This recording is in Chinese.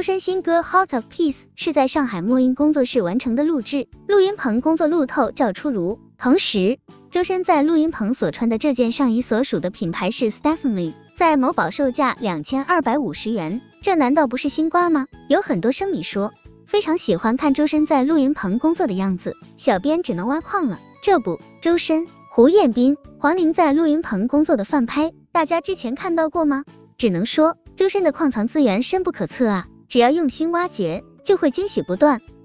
深新歌《Heart of Peace》是在上海墨音工作室完成的录制，录音棚工作路透照出炉。同时，周深在录音棚所穿的这件上衣所属的品牌是 Stephanie， 在某宝售价2250元，这难道不是新瓜吗？有很多生米说非常喜欢看周深在录音棚工作的样子，小编只能挖矿了。这不，周深、胡彦斌、黄龄在录音棚工作的饭拍，大家之前看到过吗？只能说周深的矿藏资源深不可测啊，只要用心挖掘，就会惊喜不断。